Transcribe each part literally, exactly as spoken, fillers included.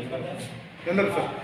ಎಂದರು ಸರ್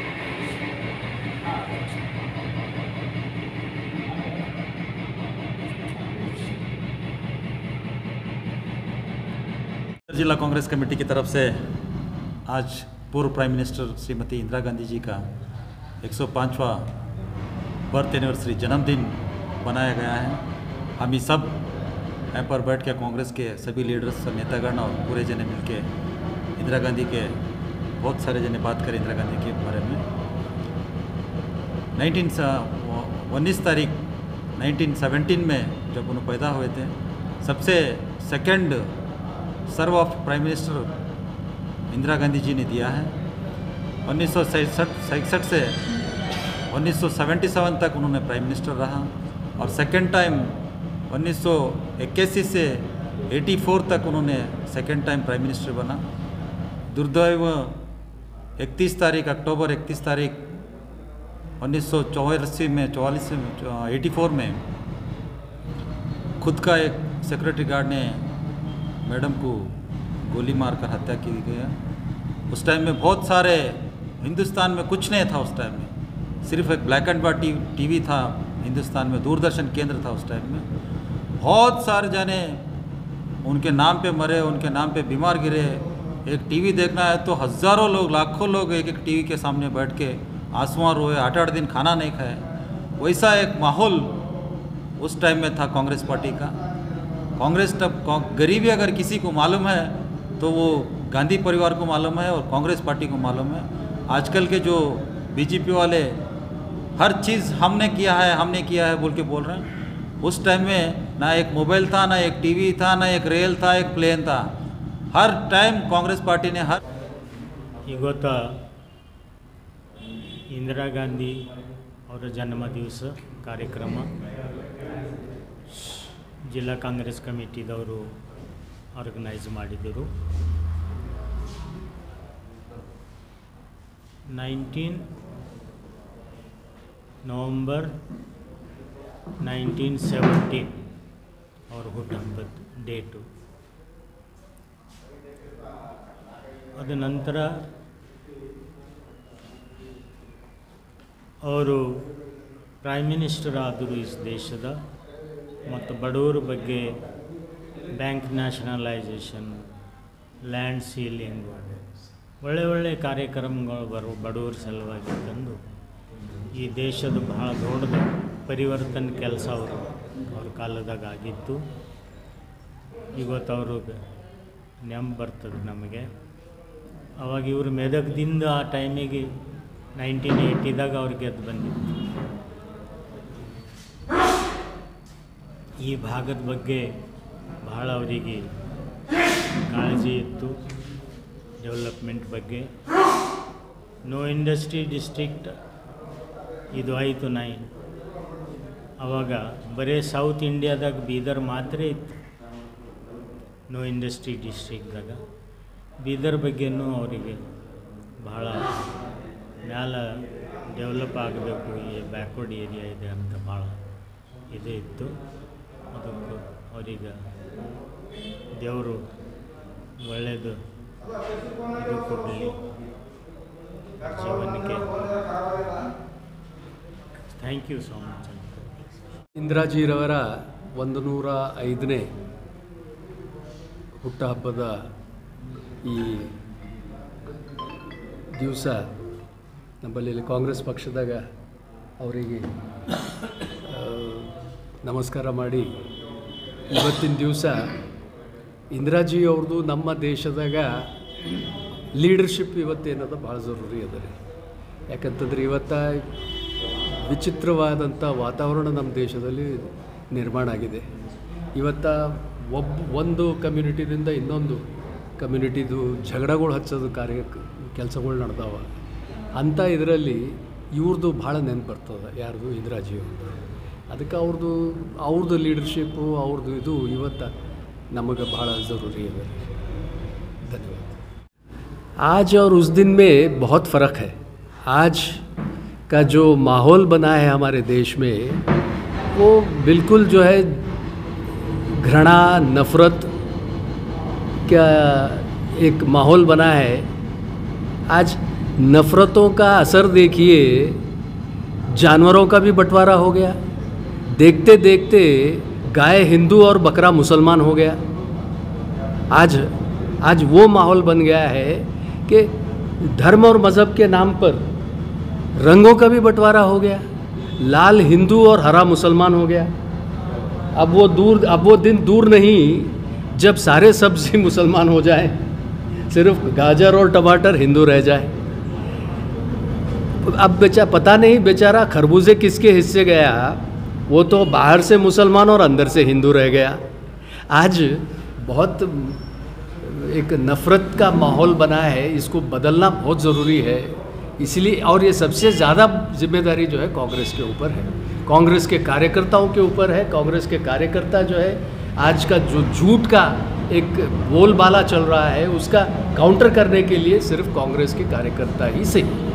जिला कांग्रेस कमेटी की तरफ से आज पूर्व प्राइम मिनिस्टर श्रीमती इंदिरा गांधी जी का एक सौ पाँचवां बर्थ एनिवर्सरी जन्मदिन मनाया गया है। हम ही सब यहाँ पर बैठ के कांग्रेस के सभी लीडर्स नेतागण और पूरे जने मिल के इंदिरा गांधी के बहुत सारे जने बात करें इंदिरा गांधी के बारे में। नाइनटीन उन्नीस तारीख नाइनटीन सेवनटीन में जब उन्हें पैदा हुए थे, सबसे second serve of prime minister Indira Gandhi ji ने दिया है। उन्नीस सौ सड़सठ से उन्नीस सौ सतहत्तर तक उन्होंने प्राइम मिनिस्टर रहा और सेकंड टाइम उन्नीस सौ इक्यासी से चौरासी तक उन्होंने सेकंड टाइम प्राइम मिनिस्टर बना। दुर्दैव इकतीस तारीख अक्टूबर इकतीस तारीख उन्नीस सौ चौरासी में चौवालीस में चौरासी में खुद का एक सिक्योरिटी गार्ड ने मैडम को गोली मारकर हत्या की गई है। उस टाइम में बहुत सारे हिंदुस्तान में कुछ नहीं था। उस टाइम में सिर्फ एक ब्लैक एंड वाइट टीवी था हिंदुस्तान में, दूरदर्शन केंद्र था उस टाइम में। बहुत सारे जाने उनके नाम पे मरे, उनके नाम पे बीमार गिरे। एक टीवी देखना है तो हज़ारों लोग लाखों लोग एक एक टीवी के सामने बैठ के आंसुओं रोए, आठ आठ दिन खाना नहीं खाए। वैसा एक माहौल उस टाइम में था कांग्रेस पार्टी का। कांग्रेस तब गरीबी अगर किसी को मालूम है तो वो गांधी परिवार को मालूम है और कांग्रेस पार्टी को मालूम है। आजकल के जो बीजेपी वाले हर चीज़ हमने किया है हमने किया है बोल के बोल रहे हैं। उस टाइम में ना एक मोबाइल था, ना एक टीवी था, ना एक रेल था, एक प्लेन था। हर टाइम कांग्रेस पार्टी ने हर ಇವತ್ತ ಇಂದಿರಾ ಗಾಂಧಿ ಅವರ ಜನ್ಮದಿವಸ ಕಾರ್ಯಕ್ರಮ ಜಿಲ್ಲಾ ಕಾಂಗ್ರೆಸ್ ಕಮಿಟಿದವರು ಆರ್ಗನೈಸ್ ಮಾಡಿದರು। ನೈನ್ಟೀನ್ ನವಂಬರ್ ನೈನ್ಟೀನ್ ಸೆವೆಂಟೀನ್ ಅವ್ರ ಹುಟ್ಟುಹಬ್ಬದ ಡೇಟು। ಅದ ನಂತರ ಅವರು ಪ್ರೈಮ್ ಮಿನಿಸ್ಟರ್ ಆದರು ಈ ದೇಶದ ಮತ್ತು ಬಡವರ ಬಗ್ಗೆ ಬ್ಯಾಂಕ್ ನ್ಯಾಷನಲೈಸೇಷನ್, ಲ್ಯಾಂಡ್ ಸೀಲಿಂಗ್, ಒಳ್ಳೆ ಒಳ್ಳೆ ಕಾರ್ಯಕ್ರಮಗಳು ಬರೋ ಬಡವರ ಸಲುವಾಗಿ ತಂದು ಈ ದೇಶದ ಬಹಳ ದೊಡ್ಡ ಪರಿವರ್ತನೆ ಕೆಲಸ ಅವರು ಅವ್ರ ಕಾಲದಾಗ ಆಗಿತ್ತು। ಇವತ್ತು ಅವ್ರಿಗೆ ನೆನಪು ಬರ್ತದೆ ನಮಗೆ। ಅವಾಗ ಇವರು ಮೆದಕ್ದಿಂದ ಆ ಟೈಮಿಗೆ ನೈನ್ಟೀನ್ ಏಯ್ಟಿದಾಗ ಅವ್ರಿಗೆ ಗೆದ್ದು ಬಂದಿತ್ತು। ಈ ಭಾಗದ ಬಗ್ಗೆ ಬಹಳ ಅವರಿಗೆ ಕಾಳಜಿ ಇತ್ತು, ಡೆವಲಪ್ಮೆಂಟ್ ಬಗ್ಗೆ। ನೋ ಇಂಡಸ್ಟ್ರಿ ಡಿಸ್ಟ್ರಿಕ್ಟ್ ಇದು ಆಯಿತು ನೈನ್, ಆವಾಗ ಬರೀ ಸೌತ್ ಇಂಡಿಯಾದಾಗ ಬೀದರ್ ಮಾತ್ರ ಇತ್ತು ನೋ ಇಂಡಸ್ಟ್ರಿ ಡಿಸ್ಟ್ರಿಕ್ಟ್ದಾಗ। ಬೀದರ್ ಬಗ್ಗೆನೂ ಅವರಿಗೆ ಭಾಳ ಮ್ಯಾಲ ಡೆವಲಪ್ ಆಗಬೇಕು, ಈ ಬ್ಯಾಕ್ವರ್ಡ್ ಏರಿಯಾ ಇದೆ ಅಂತ ಭಾಳ ಇದು ಇತ್ತು। ಅದಕ್ಕೆ ಅವರಿಗೆ ದೇವರು ಒಳ್ಳೆಯದು ಇದು ಕೊಡಲಿ ಜೀವನಕ್ಕೆ। Thank you so much. ಇಂದಿರಾಜಿರವರ ಒಂದು ನೂರ ಐದನೇ ಹುಟ್ಟುಹಬ್ಬದ ಈ ದಿವಸ ನಮ್ಮಲ್ಲಿ ಕಾಂಗ್ರೆಸ್ ಪಕ್ಷದಾಗ ಅವರಿಗೆ ನಮಸ್ಕಾರ ಮಾಡಿ ಇವತ್ತಿನ ದಿವಸ ಇಂದಿರಾಜಿ ಅವ್ರದ್ದು ನಮ್ಮ ದೇಶದಾಗ ಲೀಡರ್ಶಿಪ್ ಇವತ್ತೇನದ ಭಾಳ ಜರೂರಿ ಅದ ರೀ। ಯಾಕಂತಂದ್ರೆ ಇವತ್ತು ವಿಚಿತ್ರವಾದಂಥ ವಾತಾವರಣ ನಮ್ಮ ದೇಶದಲ್ಲಿ ನಿರ್ಮಾಣ ಆಗಿದೆ। ಇವತ್ತು ಒಬ್ಬ ಒಂದು ಕಮ್ಯುನಿಟಿದಿಂದ ಇನ್ನೊಂದು ಕಮ್ಯುನಿಟಿದು ಜಗಳಗಳು ಹಚ್ಚೋದು ಕಾರ್ಯ ಕೆಲಸಗಳು ನಡೆದಾವ। ಅಂಥ ಇದರಲ್ಲಿ ಇವ್ರದ್ದು ಭಾಳ ನೆನಪು ಬರ್ತದೆ, ಯಾರ್ದು ಇಂದಿರಾಜಿ ಅವ್ರದ್ದು। ಅದಕ್ಕೆ ಅವ್ರದ್ದು ಅವ್ರದ್ದು ಲೀಡರ್ಶಿಪ್ಪು ಅವ್ರದ್ದು ಇದು ಇವತ್ತು नमगे भाड़ा ज़रूरी है। धन्यवाद। आज और उस दिन में बहुत फ़र्क है। आज का जो माहौल बना है हमारे देश में वो बिल्कुल जो है घृणा नफ़रत का एक माहौल बना है आज नफ़रतों का असर देखिए, जानवरों का भी बंटवारा हो गया। देखते देखते गाय हिंदू और बकरा मुसलमान हो गया। आज आज वो माहौल बन गया है कि धर्म और मज़हब के नाम पर रंगों का भी बंटवारा हो गया। लाल हिंदू और हरा मुसलमान हो गया। अब वो दूर अब वो दिन दूर नहीं जब सारे सब्जी मुसलमान हो जाए, सिर्फ गाजर और टमाटर हिंदू रह जाए। अब बेचा पता नहीं बेचारा खरबूजे किसके हिस्से गया, वो तो बाहर से मुसलमान और अंदर से हिंदू रह गया। आज बहुत एक नफ़रत का माहौल बना है, इसको बदलना बहुत ज़रूरी है। इसलिए और ये सबसे ज़्यादा जिम्मेदारी जो है कांग्रेस के ऊपर है, कांग्रेस के कार्यकर्ताओं के ऊपर है। कांग्रेस के कार्यकर्ता जो है आज का जो झूठ का एक बोलबाला चल रहा है उसका काउंटर करने के लिए सिर्फ कांग्रेस के कार्यकर्ता ही सही।